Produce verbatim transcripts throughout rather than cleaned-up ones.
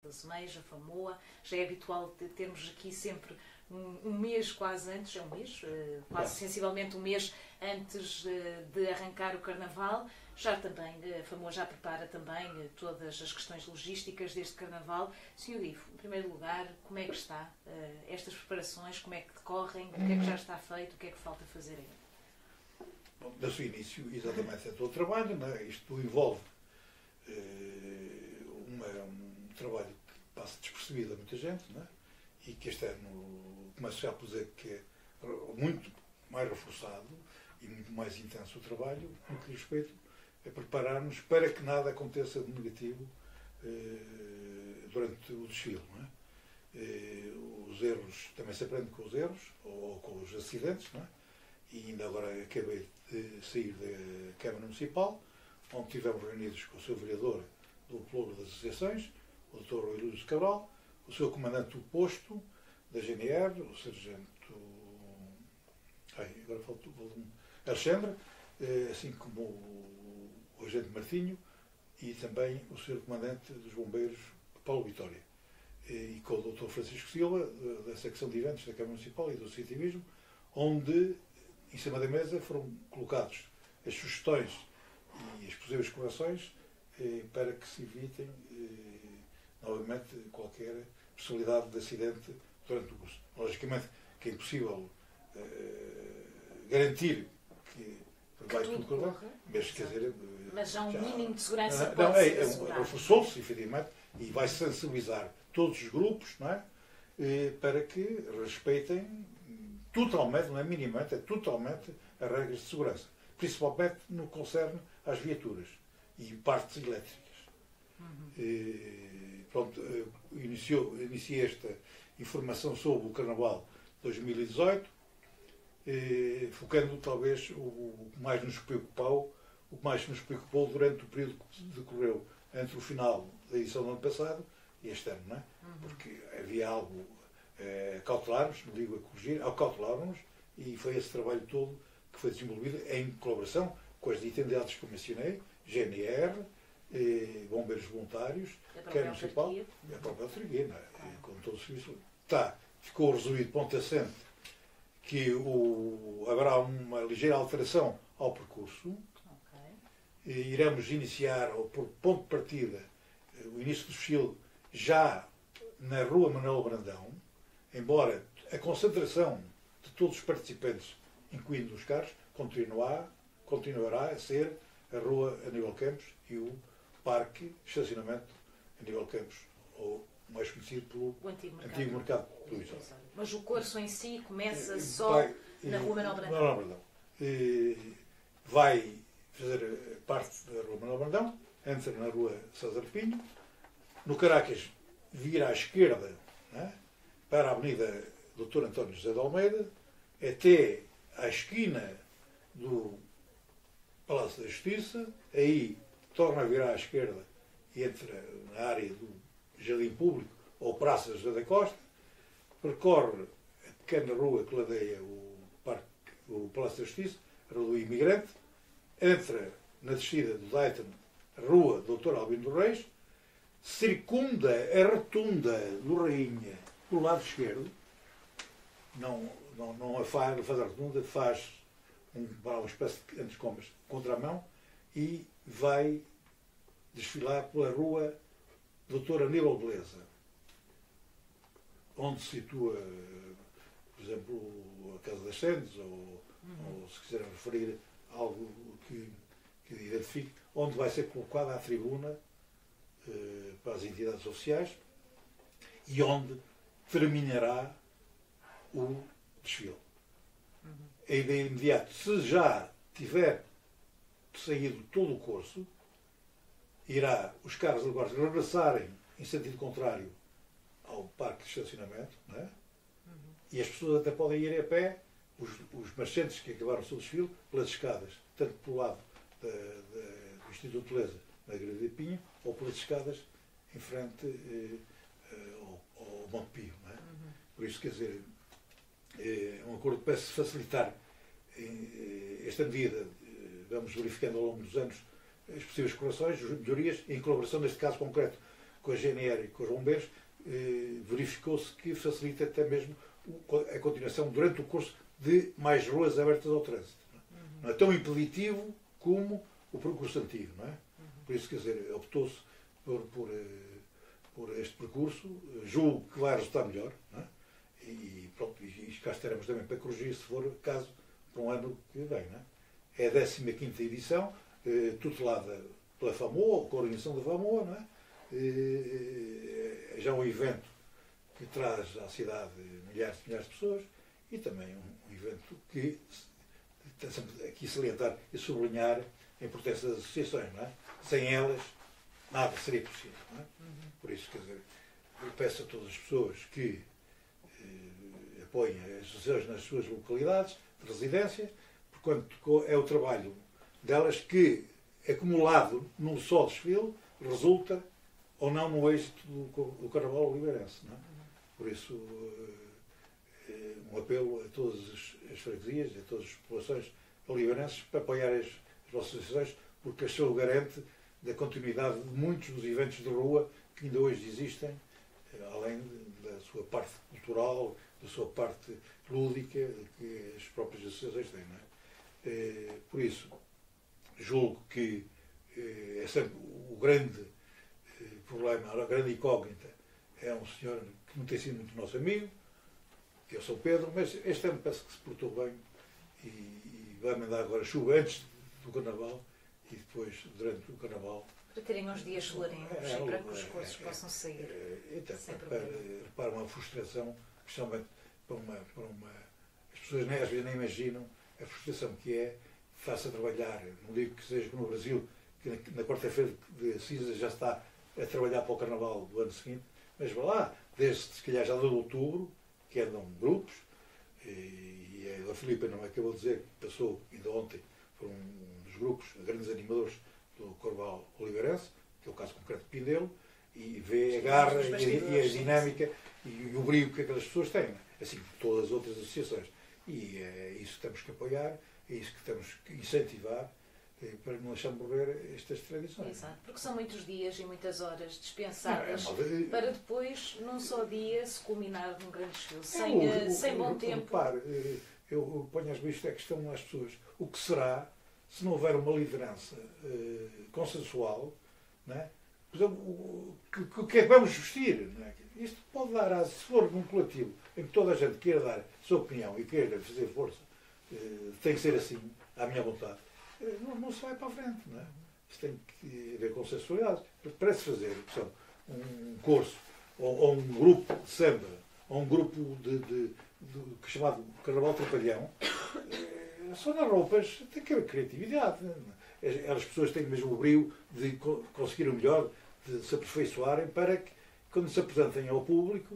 da Semeja, Famoa. Já é habitual termos aqui sempre um, um mês quase antes, é um mês, quase sensivelmente um mês antes de arrancar o Carnaval. Já também, a Famoa já prepara também todas as questões logísticas deste Carnaval. senhor Ivo, em primeiro lugar, como é que está estas preparações, como é que decorrem, o que é que já está feito, o que é que falta fazer ainda? Bom, do seu início, exatamente, é todo o trabalho, não é? Isto envolve eh, uma, um trabalho que passa despercebido a muita gente, não é? E que este ano começo já a dizer que é muito mais reforçado e muito mais intenso o trabalho no que diz respeito a preparar-nos para que nada aconteça de negativo eh, durante o desfile, não é? Eh, os erros, também se aprende com os erros ou com os acidentes, não é? E ainda agora acabei de sair da Câmara Municipal, onde estivemos reunidos com o seu vereador do Pluro das Associações, o doutor Rui Lúcio Cabral, o seu comandante do posto da G N R, o sargento ai, agora faltou Alexandre, assim como o agente Martinho e também o senhor comandante dos bombeiros, Paulo Vitória, e com o doutor Francisco Silva, da secção de eventos da Câmara Municipal e do Citivismo, onde em cima da mesa foram colocados as sugestões e as possíveis correções eh, para que se evitem eh, novamente qualquer possibilidade de acidente durante o curso. Logicamente que é impossível eh, garantir que vai tudo correr, mas quer dizer... Mas há um já, mínimo de segurança não, pode não, é, ser assegurado. Reforçou-se, efetivamente, e vai sensibilizar todos os grupos, não é? Eh, para que respeitem totalmente, não é minimamente, é totalmente as regras de segurança. Principalmente no que concerne às viaturas e partes elétricas. Uhum. E, pronto, iniciou, iniciei esta informação sobre o Carnaval dois mil e dezoito, e, focando talvez o, o que mais nos preocupou, o que mais nos preocupou durante o período que decorreu entre o final da edição do ano passado e este ano, não é? Uhum. Porque havia algo a cautelar-nos, não digo a corrigir, a cautelar-nos, e foi esse trabalho todo que foi desenvolvido em colaboração com as entidades que eu mencionei, G N R, eh, Bombeiros Voluntários, Câmara Municipal e a própria autarquia, não é? Claro. Com todo o serviço. Tá, ficou resolvido ponto assente que o, haverá uma ligeira alteração ao percurso. Okay. E iremos iniciar, ou por ponto de partida, o início do desfile já na Rua Manuel Brandão, embora a concentração de todos os participantes, incluindo os carros, continuará, continuará a ser a Rua Aníbal Campos e o Parque de Estacionamento Aníbal Campos, ou mais conhecido pelo o Antigo Mercado, antigo mercado de Luís. Mas o curso em si começa só Vai, na Rua Manuel Brandão? Manuel Brandão. E vai fazer parte da Rua Manuel Brandão, entra na Rua César Pinho, no Caracas vira à esquerda, né, para a Avenida doutor António José de Almeida, até à esquina do Palácio da Justiça, aí torna a virar à esquerda e entra na área do Jardim Público ou Praça José da Costa, percorre a pequena rua que ladeia o, parque, o Palácio da Justiça, a Rua do Imigrante, entra na descida do Dayton, a Rua doutor Albino dos Reis, circunda a rotunda do Rainha pelo lado esquerdo, não, não, não a faz, não faz a rotunda, faz um, uma espécie de antes-comas contra a mão e vai desfilar pela Rua doutor Aníbal Beleza, onde se situa, por exemplo, a Casa das Sendes, ou, uhum. ou se quiserem referir algo que, que identifique, onde vai ser colocada a tribuna eh, para as entidades oficiais e onde terminará o desfile. Uhum. E de imediato, se já tiver saído todo o curso, irá os carros de guarda regressarem em sentido contrário ao parque de estacionamento, não é? Uhum. E as pessoas até podem ir a pé, os, os marchantes que acabaram o seu desfile, pelas escadas, tanto pelo lado da, da, do Instituto de Beleza, na Grande de Pinho, ou pelas escadas em frente eh, ao, ao Monte Pio, não é? Uhum. Por isso, quer dizer, é um acordo que parece facilitar eh, esta medida. Vamos verificando ao longo dos anos as possíveis correções, as melhorias, em colaboração, neste caso concreto, com a G N R e com os bombeiros, eh, verificou-se que facilita até mesmo a continuação durante o curso de mais ruas abertas ao trânsito. Não é, não é tão impeditivo como o percurso antigo, não é? Por isso, quer dizer, optou-se por, por, por este percurso, julgo que vai resultar melhor, não é? E pronto, e cá estaremos também para corrigir, se for caso, para um ano que vem, não é? É a décima quinta edição, eh, tutelada pela FAMOA, com a organização da FAMOA, não é? Eh, já um evento que traz à cidade milhares e milhares de pessoas e também um, um evento que tem sempre aqui salientar e sublinhar a importância das associações, não é? Sem elas, nada seria possível, não é? Por isso, quer dizer, eu peço a todas as pessoas que eh, apoiem as associações nas suas localidades de residência, porquanto é o trabalho delas que, acumulado num só desfile, resulta ou não no êxito do, do Carnaval oliveirense, não é? Por isso, eh, um apelo a todas as, as freguesias, a todas as populações oliveirenses para apoiar as, as vossas associações, porque isso o garante da continuidade de muitos dos eventos de rua que ainda hoje existem, além da sua parte cultural, da sua parte lúdica que as próprias associações têm, não é? Por isso, julgo que é sempre o grande problema, a grande incógnita é um senhor que não tem sido muito nosso amigo, que eu sou Pedro, mas este ano parece que se portou bem e, e vai mandar agora chuva antes do Carnaval e depois durante o Carnaval. Para terem uns dias solarentos é, e para que os cursos é, possam sair. É, então, sem para, para uma frustração, especialmente para uma, para uma. As pessoas nem, às vezes nem imaginam a frustração que é, faça trabalhar, não digo que seja como no Brasil, que na, na quarta-feira de cinza já está a trabalhar para o Carnaval do ano seguinte, mas vá lá, desde se calhar já de outubro, que andam grupos, e, e a Filipe não acabou de dizer que passou ainda ontem por um dos grupos, grandes animadores do Carnaval oliveirense, que é o caso concreto de Pindelo, e vê a garra e, e a dinâmica e o brilho que aquelas pessoas têm, assim como todas as outras associações. E é isso que temos que apoiar, é isso que temos que incentivar, para não deixar morrer estas tradições. Exato, porque são muitos dias e muitas horas dispensadas não, é, para depois, num só dia, se culminar num grande desfile, sem, é, o, sem o, bom o, tempo. Repare, eu, eu ponho às vezes a questão às pessoas, o que será se não houver uma liderança uh, consensual, não é? Por exemplo, o que, que é que vamos vestir? Não é? Isto pode dar, a, se for num coletivo em que toda a gente queira dar a sua opinião e queira fazer força, uh, tem que ser assim, à minha vontade. Não, não se vai para a frente, não é? Isso tem que haver consensualidade. Para se fazer, por exemplo, um curso, ou, ou um grupo de samba, ou um grupo de, de, de, de chamado Carnaval Trapalhão, só nas roupas tem que haver criatividade. As pessoas têm mesmo o brilho de conseguir o melhor, de se aperfeiçoarem para que, quando se apresentem ao público,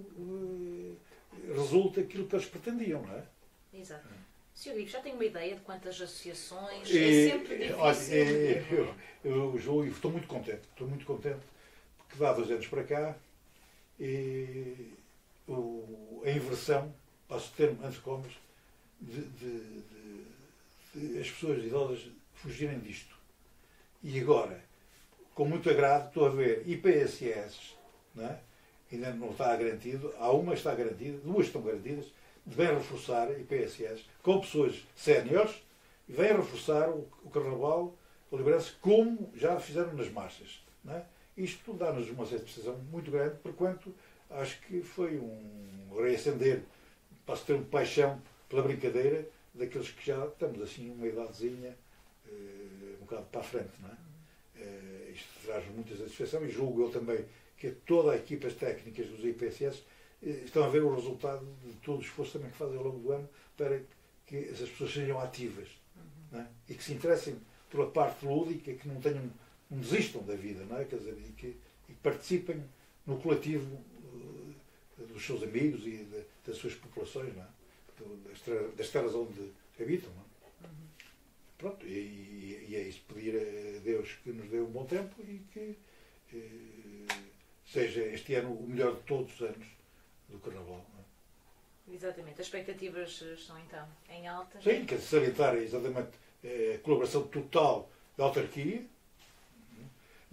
resulte aquilo que eles pretendiam, não é? Exato. senhor Ivo, já tem uma ideia de quantas associações? E, é sempre difícil. Olha, é, eu, eu, eu estou muito contente, estou muito contente, porque dá dois anos para cá e o, a inversão, passo o termo antes comas, de, de, de, de as pessoas idosas fugirem disto. E agora, com muito agrado, estou a ver I P S S, não é? Ainda não está garantido, há uma está garantida, duas estão garantidas, vem reforçar I P S S com pessoas séniores e vem reforçar o, o Carnaval oliveirense como já fizeram nas marchas. Não é? Isto dá-nos uma satisfação muito grande, porquanto acho que foi um reacender, para se ter uma paixão pela brincadeira daqueles que já estamos assim uma idadezinha uh, um bocado para a frente. Não é? Uh, isto traz muita satisfação e julgo eu também que toda a equipas técnicas dos I P S S estão a ver o resultado de todo o esforço também que fazem ao longo do ano para que essas pessoas sejam ativas, uhum. Não é? E que se interessem pela parte lúdica, que não tenham, não desistam da vida, não é? Quer dizer, e que, e que participem no coletivo uh, dos seus amigos e de, das suas populações, não é? Das, das terras onde habitam. Não é? Uhum. Pronto, e, e é isso, pedir a Deus que nos dê um bom tempo e que uh, seja este ano o melhor de todos os anos do Carnaval. Não é? Exatamente. As expectativas estão então em alta. Sim, quer salientar exatamente a colaboração total da autarquia,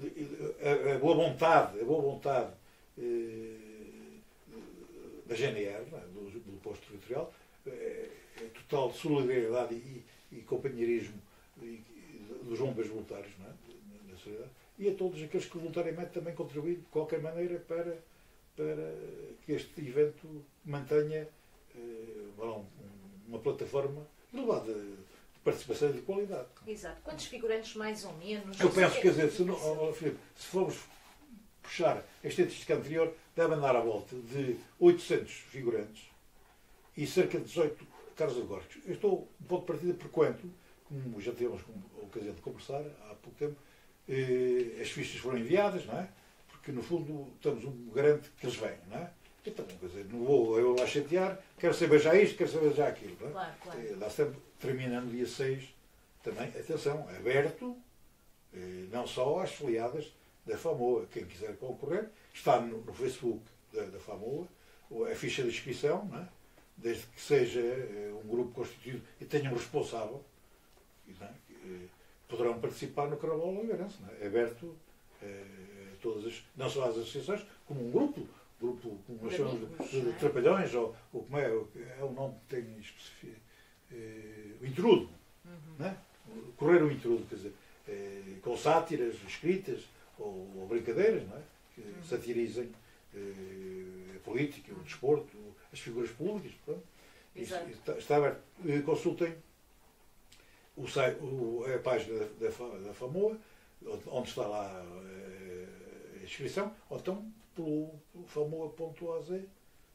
a, a boa vontade, a boa vontade eh, da G N R, é? do, do posto territorial, é, é total solidariedade e, e companheirismo e, dos bombeiros voluntários, não é? Na sociedade, e a todos aqueles que voluntariamente também contribuem de qualquer maneira para, para que este evento mantenha eh, uma plataforma elevada de participação e de qualidade. Exato. Quantos figurantes mais ou menos? Eu penso, quer dizer, se, não, oh, Filipe, se formos puxar a estatística anterior, deve andar à volta de oitocentos figurantes e cerca de dezoito carros alegóricos. Eu estou de ponto de partida por quanto, como já tivemos a ocasião de conversar há pouco tempo, eh, as fichas foram enviadas, não é? Porque no fundo estamos um garante que eles vêm, não é? Então, quer dizer, não vou eu lá chatear, quero saber já isto, quero saber já aquilo. Não é? Claro, claro. Eh, Lá sempre, terminando dia seis, também, atenção, aberto, eh, não só às filiadas da FAMOA. Quem quiser concorrer, está no, no Facebook da, da FAMOA, a ficha de inscrição, não é? Desde que seja eh, um grupo constituído e tenha um responsável, não é? eh, poderão participar no Carnaval Oliveirense. É? É aberto eh, a todas as, não só às associações, como um grupo, grupo como nós chamamos de, de, de trapalhões, ou, ou como é, é o nome que tem especific, eh, o intrudo, uhum. Não é? Correr o intrudo, quer dizer, eh, com sátiras escritas ou, ou brincadeiras, não é? Que uhum. satirizem eh, a política, o desporto, as figuras públicas. Pronto. Isso, está, está aberto. Consultem o, o, a página da, da, da FAMOA, onde está lá a inscrição, ou então pelo famoa ponto o a z,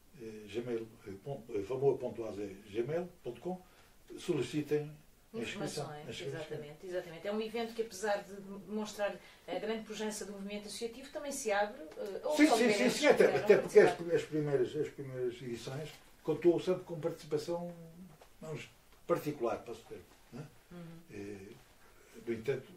famoa ponto o a z, gmail ponto com, solicitem a inscrição. Exatamente, exatamente. É um evento que, apesar de demonstrar a grande pujança do movimento associativo, também se abre. Uh, sim, sim, sim, sim, até, até porque as, as, primeiras, as primeiras edições contou sempre com participação, vamos, particular, posso dizer. Não é? Uhum. E, no entanto,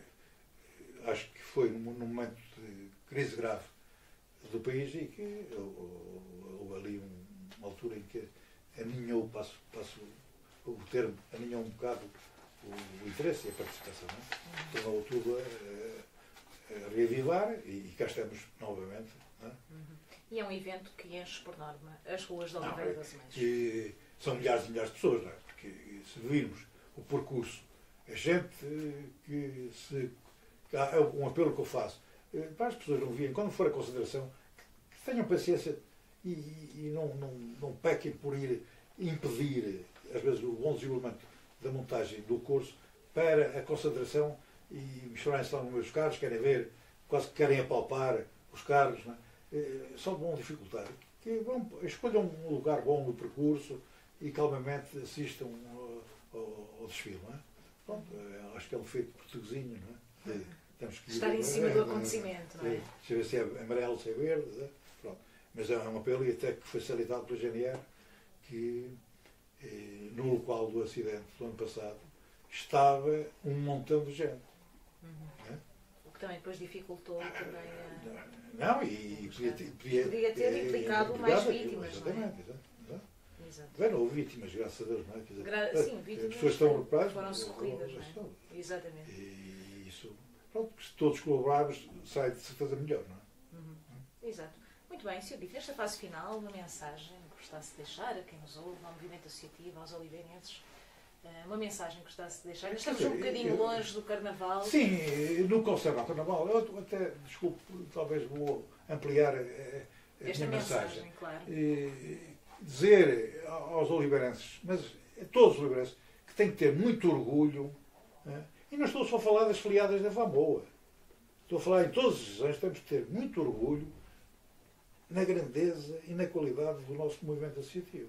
acho que foi num, num momento de crise grave do país e que houve ali um, uma altura em que aninhou, passo, passo o termo, aninhou um bocado o, o interesse e a participação. Não é? Tornou tudo a, a, a reavivar e, e cá estamos novamente. Não é? Uhum. E é um evento que enche, por norma, as ruas de Oliveira das Mães. E são milhares e milhares de pessoas, não é? Porque se virmos o percurso, a gente que se... É um apelo que eu faço para as pessoas não virem, quando for a consideração, que tenham paciência e, e não, não, não pequem por ir impedir, às vezes, o bom desenvolvimento da montagem do curso para a concentração e misturarem-se lá nos meus carros, querem ver, quase que querem apalpar os carros, não é? Só vão dificultar. Que vão, escolham um lugar bom no percurso e calmamente assistam ao, ao, ao desfile. Não é? Pronto, acho que é um feito portuguesinho, não é? De, temos que estar em cima do acontecimento, não é? Deixa eu ver se é amarelo, se é verde. É? Pronto. Mas é um apelo e até que foi facilitado pela G N R que eh, no local do acidente do ano passado estava um montão de gente. Uhum. É? O que também depois dificultou também a... Não, e podia ter, podia, podia ter é, implicado é, mais vítimas. Exatamente, não é? Exato. Bem, não houve vítimas, graças a Deus. Não é? Quer dizer, Gra sim, vítimas. As pessoas estão recuperadas. Foram socorridas, não é? Exatamente. E isso, pronto, se todos colaborarmos, sai de certeza melhor, não é? Uhum. Exato. Muito bem, senhor Bito, nesta fase final, uma mensagem que gostasse de deixar a quem nos ouve, ao movimento associativo, aos oliveirenses, uma mensagem que gostasse de deixar. Ainda estamos um bocadinho eu, longe do Carnaval. Sim, no que concerne ao Carnaval, eu até, desculpe, talvez vou ampliar a, a Esta minha mensagem, mensagem. Claro. E, dizer aos oliveirenses, mas a todos os oliveirenses, que têm que ter muito orgulho, né? E não estou só a falar das filiadas da FAMOA, estou a falar em todas as decisões, temos que ter muito orgulho na grandeza e na qualidade do nosso movimento associativo.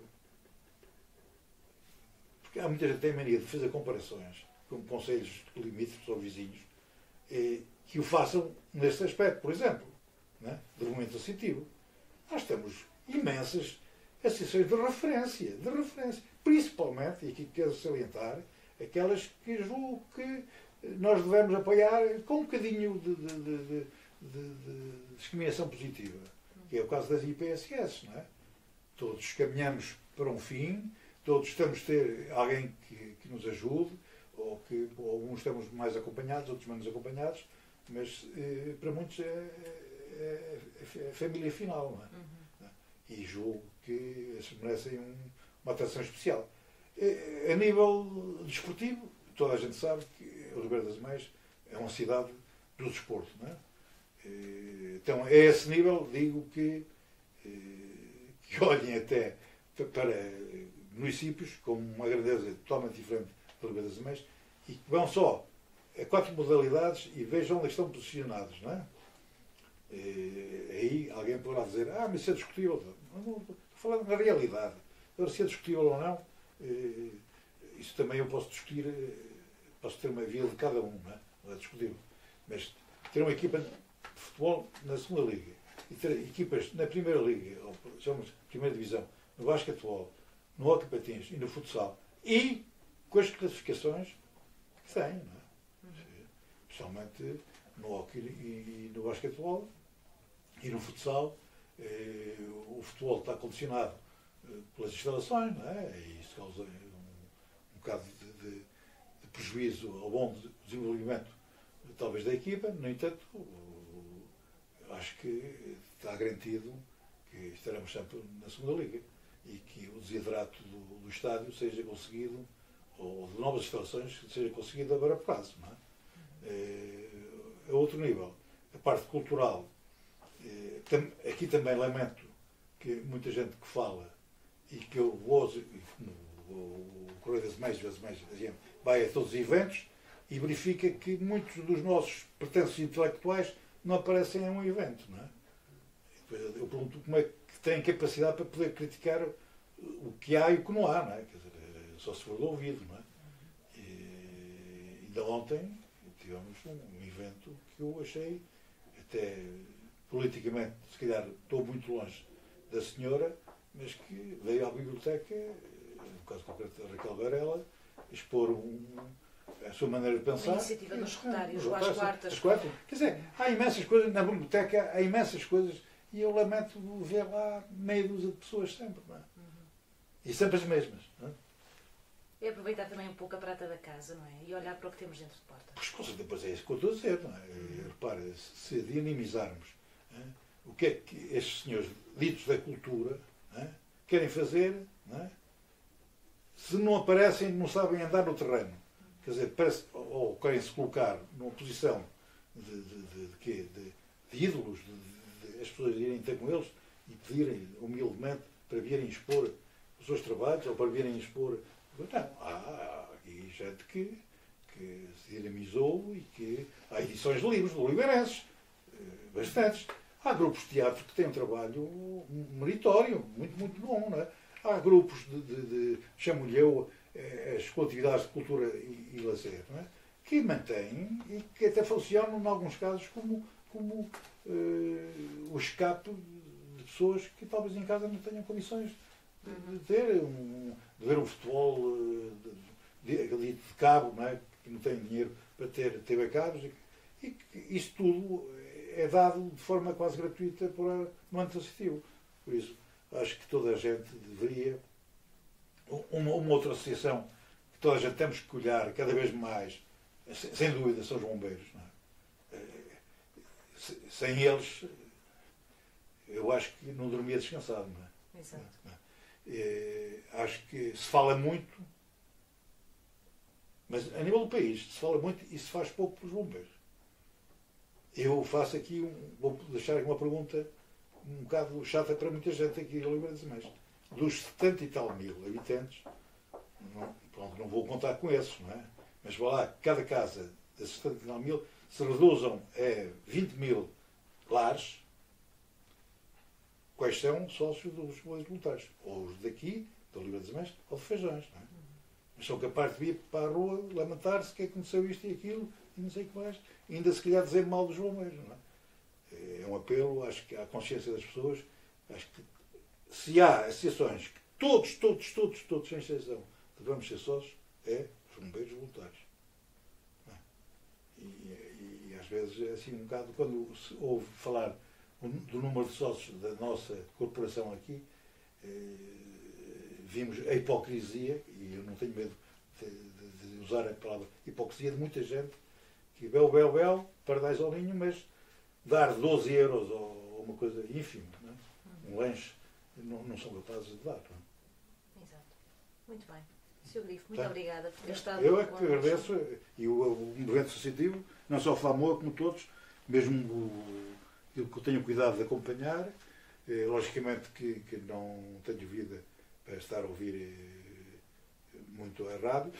Porque há muita gente que tem mania de fazer comparações com conselhos limítrofes ou vizinhos eh, que o façam nesse aspecto, por exemplo, né, do movimento associativo. Nós temos imensas associações de referência, de referência, principalmente, e aqui quero salientar, aquelas que julgo que nós devemos apoiar com um bocadinho de, de, de, de, de, de discriminação positiva, que é o caso das I P S S, não é? Todos caminhamos para um fim, todos temos de ter alguém que, que nos ajude, ou que ou uns estamos mais acompanhados, outros menos acompanhados, mas eh, para muitos é, é, é a família final, não é? Uhum. E julgo que eles merecem um, uma atenção especial. A nível desportivo, toda a gente sabe que Oliveira das Meias é uma cidade do desporto, não é? Então, a esse nível, digo que, que olhem até para municípios com uma grandeza totalmente diferente de Oliveira das Meias e que vão só a quatro modalidades e vejam onde estão posicionados, não é? Aí alguém poderá dizer, ah, mas isso é discutível. Estou falando na realidade. Agora, se é discutível ou não, isso também eu posso discutir, posso ter uma via de cada um, não é? Não é discutível. Mas ter uma equipa de futebol na segunda liga e ter equipas na primeira liga, ou chamamos primeira divisão, no basquetebol, no hóquei patins e no futsal, e com as classificações que têm, não é? Especialmente no hóquei e no basquetebol e no futsal, eh, o futebol está condicionado eh, pelas instalações, não é? E isso causa um, um bocado de, de, de prejuízo ao bom desenvolvimento, talvez, da equipa. No entanto, acho que está garantido que estaremos sempre na segunda liga e que o desidrato do, do estádio seja conseguido, ou de novas instalações, seja conseguido a breve prazo, não é? É, a outro nível, a parte cultural, é, tam, aqui também lamento que muita gente que fala e que eu vou, o, o Correio das Meias, vezes mais, vai a todos os eventos e verifica que muitos dos nossos pertences intelectuais não aparecem em um evento, não é? Eu pergunto como é que têm capacidade para poder criticar o que há e o que não há, não é? Quer dizer, só se for do ouvido, não é? E ainda ontem tivemos um evento que eu achei, até politicamente, se calhar estou muito longe da senhora, mas que veio à biblioteca, no caso concreto da Raquel Varela, expor um, a sua maneira de pensar. A iniciativa dos Rotários, às quartas. quartas. Quer dizer, há imensas coisas, na biblioteca há imensas coisas, e eu lamento ver lá meia dúzia de pessoas sempre, não é? Uhum. E sempre as mesmas, não é? É aproveitar também um pouco a prata da casa, não é? E olhar para o que temos dentro de porta. Pois, com certeza, depois é isso que eu estou a dizer, não é? Uhum. Repare, se dinamizarmos é? o que é que estes senhores ditos da cultura é? querem fazer, não é? Se não aparecem, não sabem andar no terreno. Quer dizer, parece, ou querem se colocar numa posição de, de, de, de, quê? de, de ídolos, de, de, de as pessoas irem ter com eles e pedirem humildemente para virem expor os seus trabalhos ou para virem expor. Não, há aqui gente que, que se dinamizou e que há edições de livros, de oliveirenses, bastantes. Há grupos de teatro que têm um trabalho meritório, muito, muito bom, não é? Há grupos de, de, de chamulheu as coletividades de cultura e, e lazer, não é? Que mantêm e que até funcionam, em alguns casos, como, como uh, o escape de pessoas que talvez em casa não tenham condições de, de ter um, de ver um futebol de, de, de, de cabo, não é? Que não têm dinheiro para ter T V cabos, e, e que isso tudo é dado de forma quase gratuita para, no âmbito associativo. Por isso, acho que toda a gente deveria, uma, uma outra associação que toda a gente temos que olhar cada vez mais, sem dúvida, são os bombeiros. Não é? Sem eles, eu acho que não dormia descansado. Não é? Exato. Não é? É, acho que se fala muito, mas a nível do país se fala muito e se faz pouco pelos bombeiros. Eu faço aqui, um, vou deixar aqui uma pergunta um bocado chata para muita gente aqui em Oliveira das Meias. Dos setenta e tal mil habitantes, não, pronto, não vou contar com esses, não é? Mas vá lá, cada casa desses setenta e tal mil se reduzam a vinte mil lares, quais são sócios dos bois voluntários? Ou os daqui, de Oliveira das Meias, ou de Feijões, não é? Mas são capazes de vir para a rua lamentar-se que aconteceu isto e aquilo e não sei o que mais. E ainda se calhar dizer mal dos bombeiros, não é? É um apelo, acho que à consciência das pessoas. Acho que se há associações que todos, todos, todos, todos, sem exceção, devemos ser sócios, é os bombeiros voluntários. É? E, e, e às vezes é assim um bocado, quando se ouve falar do número de sócios da nossa corporação aqui, eh, vimos a hipocrisia, e eu não tenho medo de, de, de usar a palavra hipocrisia, de muita gente que que bel, bel, bel, pardais ao ninho, mas dar doze euros ou uma coisa ínfima, não é? Um lanche, não, não são capazes de dar. Não é? Exato. Muito bem. senhor Grifo, muito tá. obrigada por ter estado. Eu é que agradeço, e o, o movimento associativo, não só o FLAMOA, como todos, mesmo o, que eu tenho cuidado de acompanhar, eh, logicamente que, que não tenho vida para estar a ouvir eh, muito a rádio,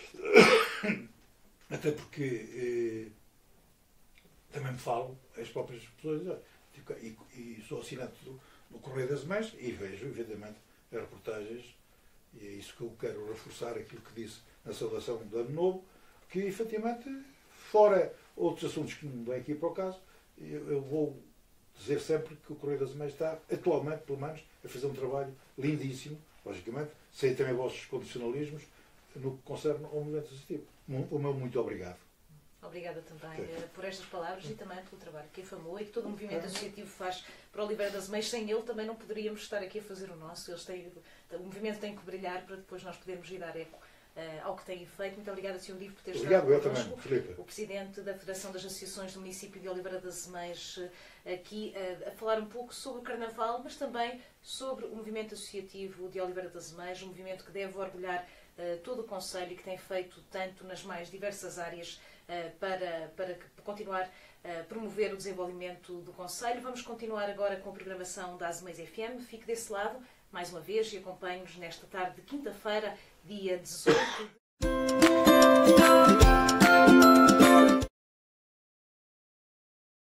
até porque eh, também me falo as próprias pessoas, e, e sou assinante do, do Correio das Mães e vejo, evidentemente, as reportagens. E é isso que eu quero reforçar, aquilo que disse na saudação do Ano Novo, que, efetivamente, fora outros assuntos que não vêm aqui para o caso, eu, eu vou dizer sempre que o Correio das Mães está, atualmente, pelo menos, a fazer um trabalho lindíssimo, logicamente, sei também vossos condicionalismos, no que concerne ao movimento associativo. O meu muito obrigado. Obrigada também uh, por estas palavras e também pelo trabalho que a FAMOA e que todo o movimento associativo faz para o Oliveira das Meias. Sem ele também não poderíamos estar aqui a fazer o nosso. Eles têm, o movimento tem que brilhar para depois nós podermos ir dar eco uh, ao que têm feito. Muito obrigada, senhor Grifo, por ter Obrigado, estado connosco. Eu também, Filipe. O Presidente da Federação das Associações do município de Oliveira das Meias uh, aqui uh, a falar um pouco sobre o Carnaval, mas também sobre o movimento associativo de Oliveira das Meias, um movimento que deve orgulhar uh, todo o Conselho e que tem feito tanto nas mais diversas áreas Para, para continuar a promover o desenvolvimento do Conselho. Vamos continuar agora com a programação da Azemais F M. Fique desse lado, mais uma vez, e acompanhe-nos nesta tarde de quinta-feira, dia dezoito de...